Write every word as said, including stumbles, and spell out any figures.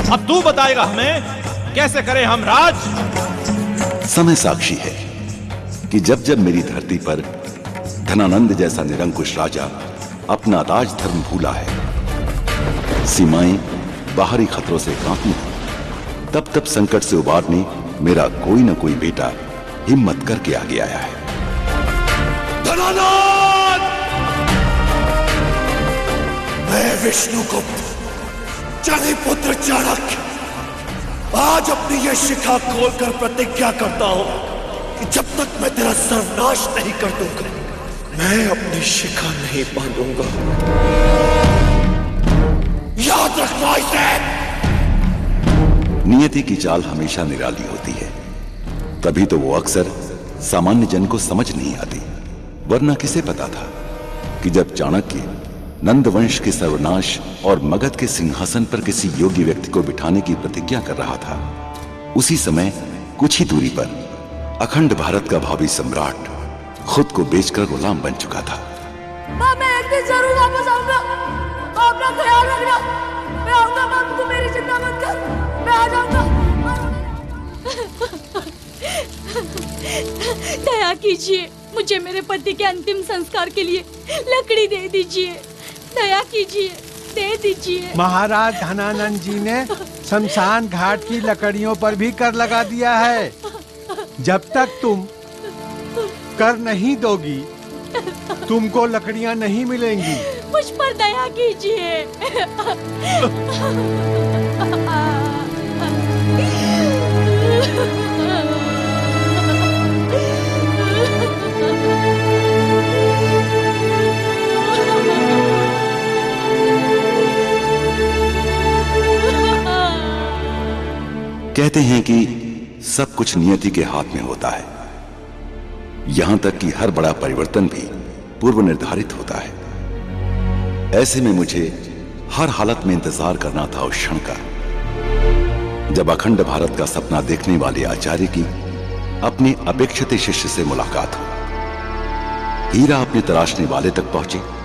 अब तू बताएगा हमें कैसे करें हम राज। समय साक्षी है कि जब जब मेरी धरती पर धनानंद जैसा निरंकुश राजा अपना राज धर्म भूला है, सीमाएं बाहरी खतरों से कांपी, तब तब संकट से उबारने मेरा कोई ना कोई बेटा हिम्मत करके आगे आया है। धनानंद! मैं विष्णुगुप्त जनिपुत्र चाणक्य आज अपनी यह शिखा खोलकर प्रतिज्ञा करता हूं कि जब तक मैं तेरा सर्वनाश नहीं कर दूंगा, मैं अपनी शिखा नहीं बांधूंगा। याद रखना इसे। नियति की चाल हमेशा निराली होती है, तभी तो वो अक्सर सामान्य जन को समझ नहीं आती। वरना किसे पता था कि जब चाणक्य नंद वंश के सर्वनाश और मगध के सिंहासन पर किसी योग्य व्यक्ति को बिठाने की प्रतिज्ञा कर रहा था, उसी समय कुछ ही दूरी पर अखंड भारत का भावी सम्राट खुद को बेचकर गुलाम बन चुका था। माँ, मैं एक दिन जरूर वापस आऊंगा। अपना ख्याल रखना। मैं आऊंगा माँ, तू मेरी चिंता मत कर, मैं आ जाऊंगा। दया कीजिए, मुझे मेरे पति के अंतिम संस्कार के लिए लकड़ी दे दीजिए। दया कीजिए, दे दीजिए। महाराज धनानंद जी ने शमशान घाट की लकड़ियों पर भी कर लगा दिया है। जब तक तुम कर नहीं दोगी, तुमको लकड़ियां नहीं मिलेंगी। मुझ पर दया कीजिए। कहते हैं कि सब कुछ नियति के हाथ में होता है, यहां तक कि हर बड़ा परिवर्तन भी पूर्व निर्धारित होता है। ऐसे में मुझे हर हालत में इंतजार करना था उस क्षण का, जब अखंड भारत का सपना देखने वाले आचार्य की अपने अपेक्षित शिष्य से मुलाकात हो। हीरा अपने तराशने वाले तक पहुंचे